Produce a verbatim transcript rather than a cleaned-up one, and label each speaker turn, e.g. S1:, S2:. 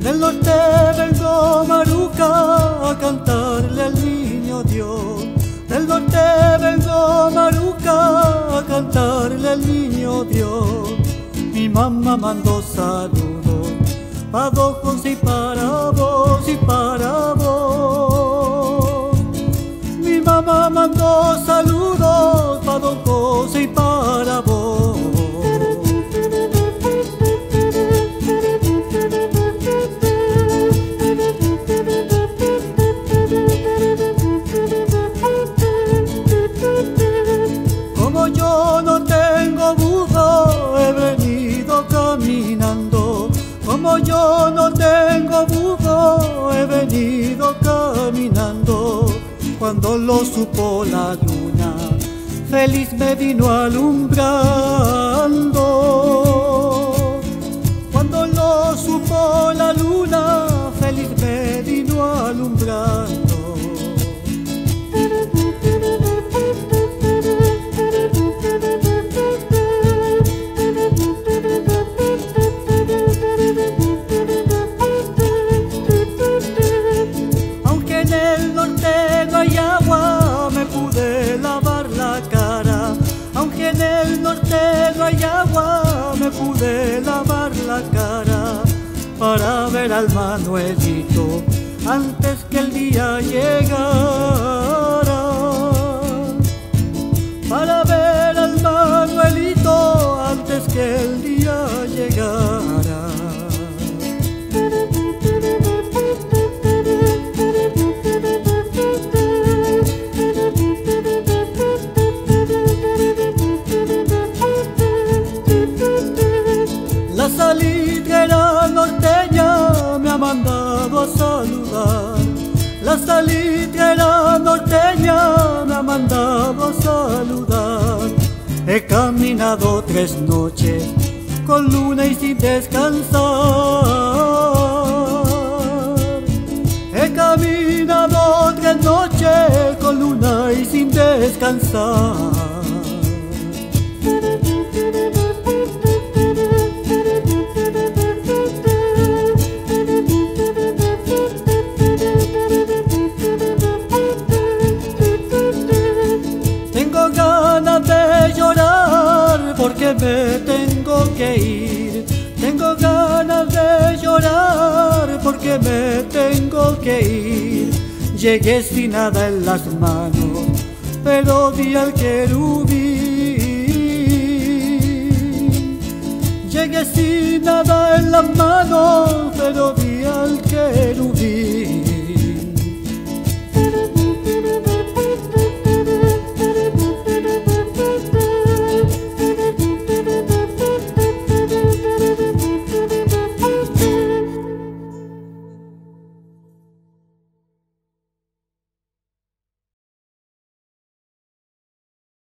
S1: Del norte vengo, Maruca, a cantarle al niño Dios. Del norte vengo, Maruca, a cantarle al niño Dios. Mi mamá mandó saludos pa' don José y para vos y para vos. Mi mamá mandó saludos pa' don José y para vos. Como yo no tengo burro, he venido caminando. Como yo no tengo burro, he venido caminando. Cuando lo supo la luna, feliz me vino alumbrando. Cuando lo supo la luna, feliz me vino alumbrando. Aunque en el norte no hay agua, me pude lavar la cara. Aunque en el norte no hay agua, me pude lavar la cara. Para ver al Manuelito antes que el día llegara. Para ver al Manuelito antes que el día llegara. La salitrera norteña me ha mandado a saludar. La salitrera norteña me ha mandado a saludar. He caminado tres noches con luna y sin descansar. He caminado tres noches con luna y sin descansar. Tengo ganas de llorar porque me tengo que ir. Tengo ganas de llorar porque me tengo que ir. Llegué sin nada en las manos, pero vi al querubín. Llegué sin nada en las manos,